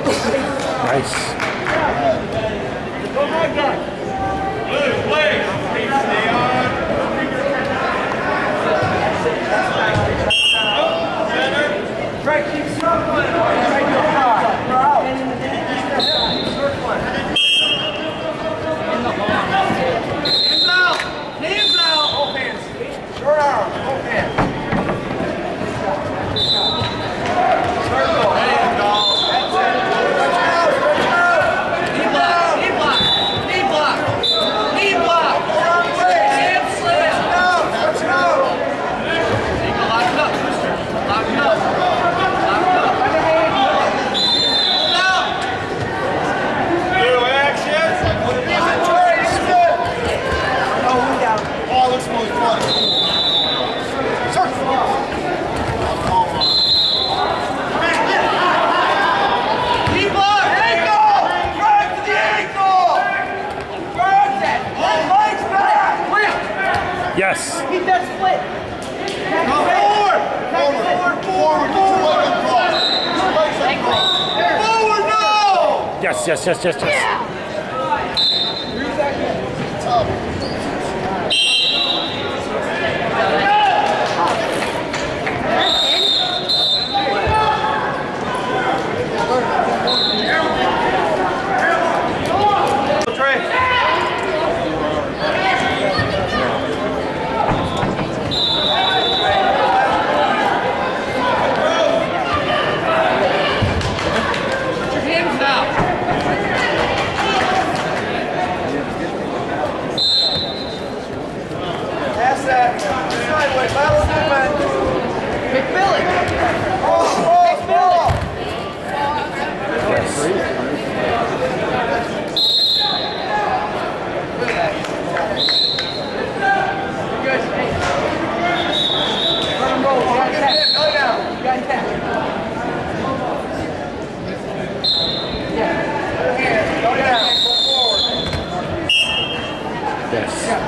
Nice. Go ahead, guys. Blue, please. Stay on. Center. Right, keep circling. Right, you're out. You're out. Circling. Hands out. Hands out. Both hands. Short arms. Both hands. Circle. There you go. That's it. Stretch out. Stretch out. Knee block. Knee block. Knee block. Knee block. Wrong way. Hand slam. Stretch out. Stretch out. Lock it up, mister. Lock it up. Lock it up. Down. Blue action. Oh, we down. Oh, looks most fun. Circle. Knee block. Ankle. Drive to the ankle. Drive that. Legs back. Quick. Yes. Keep that split. Go forward. Forward. Get your leg across. Forward now. Yes, yes, yes, yes, yes. Trey. Put your hands down. Pass that. Sideways. Lateral movement. McMillan. Ball. Yes. Good. Let him roll. You got 10. Go down. You got 10. Yeah. Go down. Go forward. Yes. Yeah.